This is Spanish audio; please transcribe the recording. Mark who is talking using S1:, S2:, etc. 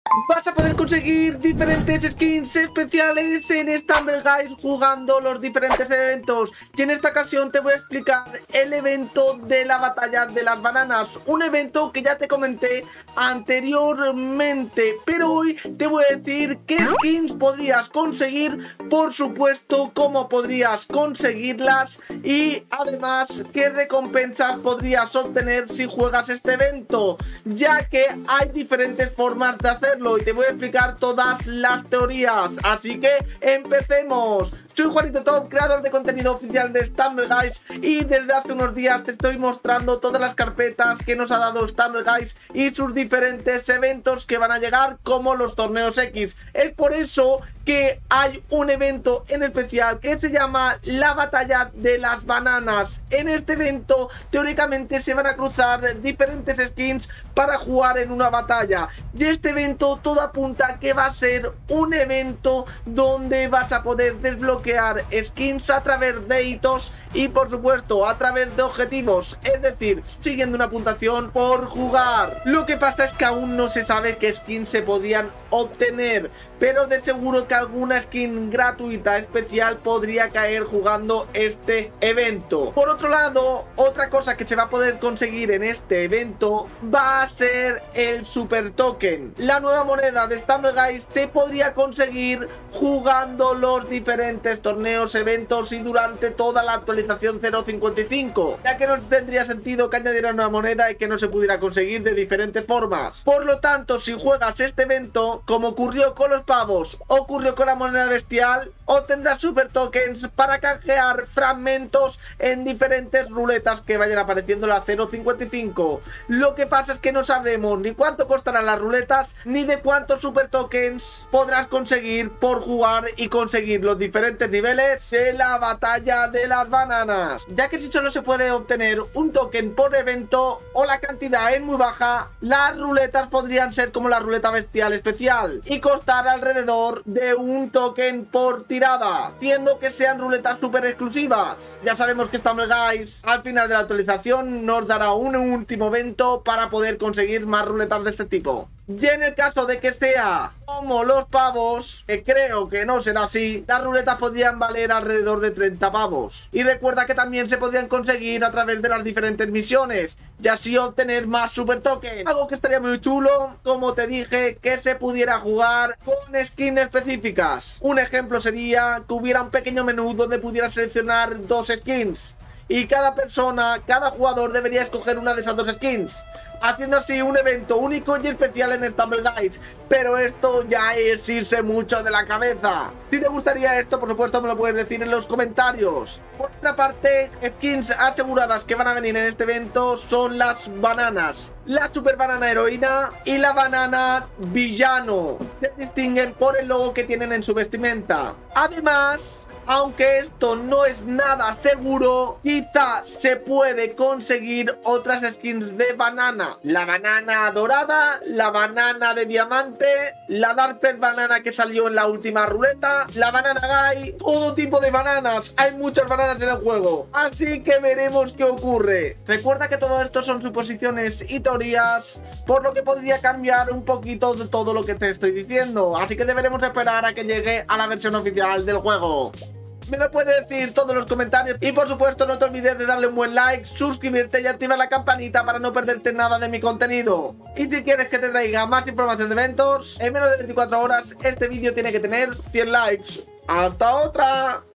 S1: Vas a poder conseguir diferentes skins especiales en Stumble Guys jugando los diferentes eventos. Y en esta ocasión te voy a explicar el evento de la batalla de las bananas. Un evento que ya te comenté anteriormente, pero hoy te voy a decir qué skins podrías conseguir, por supuesto cómo podrías conseguirlas y además qué recompensas podrías obtener si juegas este evento, ya que hay diferentes formas de hacerlo y te voy a explicar todas las teorías. Así que empecemos. Soy Juanito Top, creador de contenido oficial de Stumble Guys, y desde hace unos días te estoy mostrando todas las carpetas que nos ha dado Stumble Guys y sus diferentes eventos que van a llegar, como los torneos X. Es por eso que hay un evento en especial que se llama la batalla de las bananas. En este evento teóricamente se van a cruzar diferentes skins para jugar en una batalla, y este evento todo apunta a que va a ser un evento donde vas a poder desbloquear skins a través de hitos y por supuesto a través de objetivos, es decir, siguiendo una puntuación por jugar. Lo que pasa es que aún no se sabe qué skins se podían obtener, pero de seguro que alguna skin gratuita especial podría caer jugando este evento. Por otro lado, otra cosa que se va a poder conseguir en este evento va a ser el Super Token. La nueva moneda de Stumble Guys se podría conseguir jugando los diferentes torneos, eventos y durante toda la actualización 0.55, ya que no tendría sentido que añadieran una moneda y que no se pudiera conseguir de diferentes formas. Por lo tanto, si juegas este evento, como ocurrió con los pavos, ocurrió con la moneda bestial, obtendrás super tokens para canjear fragmentos en diferentes ruletas que vayan apareciendo en la 0.55. Lo que pasa es que no sabremos ni cuánto costarán las ruletas ni de cuántos super tokens podrás conseguir por jugar y conseguir los diferentes niveles de la batalla de las bananas, ya que si solo se puede obtener un token por evento o la cantidad es muy baja, las ruletas podrían ser como la ruleta bestial especial y costar alrededor de un token por tirada, haciendo que sean ruletas super exclusivas. Ya sabemos que Stumble Guys al final de la actualización nos dará un último evento para poder conseguir más ruletas de este tipo. Y en el caso de que sea como los pavos, que creo que no será así, las ruletas podrían valer alrededor de 30 pavos. Y recuerda que también se podrían conseguir a través de las diferentes misiones y así obtener más super tokens. Algo que estaría muy chulo, como te dije, que se pudiera jugar con skins específicas. Un ejemplo sería que hubiera un pequeño menú donde pudiera seleccionar dos skins y cada persona, cada jugador debería escoger una de esas dos skins, haciendo así un evento único y especial en Stumble Guys. Pero esto ya es irse mucho de la cabeza. Si te gustaría esto, por supuesto me lo puedes decir en los comentarios. Por otra parte, skins aseguradas que van a venir en este evento son las bananas, la super banana heroína y la banana villano. Se distinguen por el logo que tienen en su vestimenta. Además, aunque esto no es nada seguro, quizás se puede conseguir otras skins de banana. La banana dorada, la banana de diamante, la Dark Pearl banana que salió en la última ruleta, la banana guy, todo tipo de bananas. Hay muchas bananas en el juego, así que veremos qué ocurre. Recuerda que todo esto son suposiciones y teorías, por lo que podría cambiar un poquito de todo lo que te estoy diciendo, así que deberemos esperar a que llegue a la versión oficial del juego. Me lo puedes decir todo en los comentarios y por supuesto no te olvides de darle un buen like, suscribirte y activar la campanita para no perderte nada de mi contenido. Y si quieres que te traiga más información de eventos, en menos de 24 horas este vídeo tiene que tener 100 likes. ¡Hasta otra!